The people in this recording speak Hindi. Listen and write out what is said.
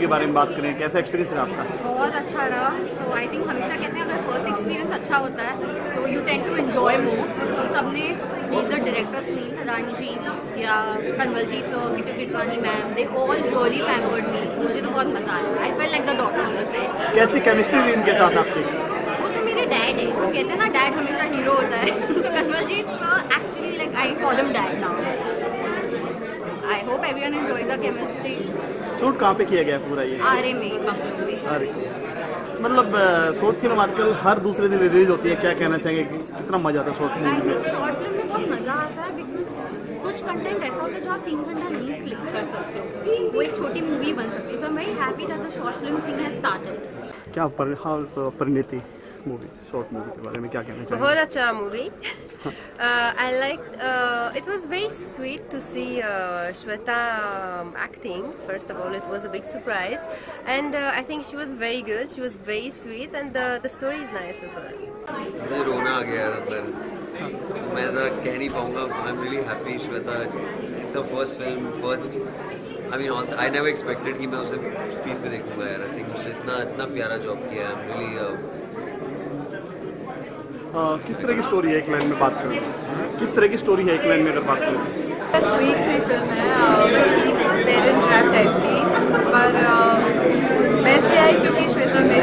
बारे में बात करें, कैसा एक्सपीरियंस रहा आपका? बहुत अच्छा रहा। सो आई थिंक हमेशा कहते हैं अगर फर्स्ट एक्सपीरियंस अच्छा होता है तो you tend to enjoy more. तो सबने ईदर डायरेक्टर सुनील रानी जी या Kanwaljeet sir, Kitu Gidwani ma'am, they all really pampered me. मुझे तो बहुत मजा आया। I felt like the doctor on the set. कैसी केमिस्ट्री हुई इनके साथ आपकी? वो तो मेरे डैड है। वो कहते हैं ना डैड हमेशा हीरो होता है। तो Kanwaljeet sir actually like I call him dad now. I hope everyone enjoys the chemistry. Shoot कहाँ पे किया गया पूरा ये? आरे में, बंगलोर में। अरे मतलब शॉर्ट फिल्म आजकल हर दूसरे दिन रिलीज होती है, क्या कहना चाहेंगे कि कितना मजा आता है short I film? Think short film में बहुत मज़ा आता है बिकॉज कुछ कंटेंट ऐसा होता है जो आप 3 घंटा नहीं क्लिक कर सकते हो। वो एक छोटी मूवी बन सकती है। So I am very happy that the short film thing has started. क्या परिणीति मूवी, शॉर्ट मूवी के बारे में क्या कहना चाहेंगे? बहुत अच्छा movie. I liked. It was very sweet to see Shweta acting. First of all, it was a big surprise, and I think she was very good. She was very sweet, and the story is nice as well. मुझे रोना आ गया यार अंदर। मैं ऐसा कह नहीं पाऊँगा। I am really happy. Shweta, it's a first film, first I mean I never expected कि मैं उसे स्क्रीन पे देखूंगा यार। आई थिंक उसने इतना प्यारा जॉब किया है। आई एम रियली किस तरह की स्टोरी है एक लाइन में बात करें? किस तरह की स्टोरी है एक लाइन में अगर बात करें? स्वीट सी फिल्म है, पेरेंट ट्रैप टाइप की, पर मैं इसलिए आई क्योंकि श्वेता मेरी